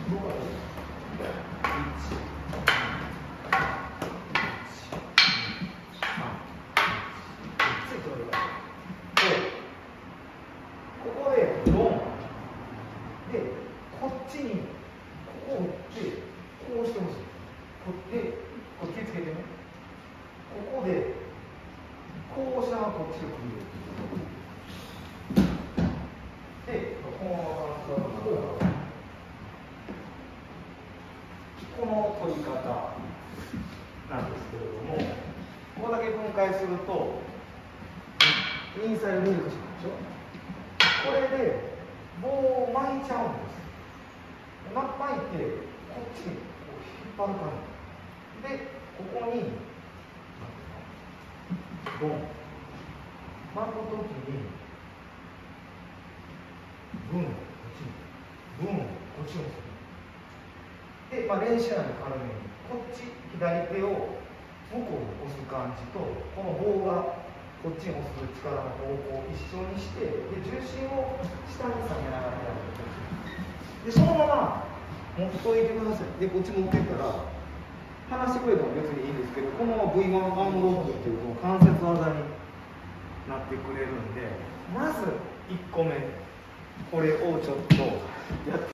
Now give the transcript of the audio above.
ここでドンで、こっちにここを打ってこうしてほしい。で、これ気をつけてね。ここでこうしながらこっちを組む。で、このままこの取り方なんですけれども、ここだけ分解するとインサイドミルクしましょう。これで棒を巻いちゃうんです。巻いてこっちにこう引っ張る感じで、ここにドン巻くときにブンこっちにブンこっちにする。で、練習なんで軽めにこっち左手を向こうに押す感じと、この棒がこっちに押す力の方向を一緒にして、で重心を下に下げながらやる。でそのまま持っといてください。でこっち持ってったら離してくれても別にいいんですけど、この V1 アームロックっていうこの関節技になってくれるんで、まず1個目これをちょっとやって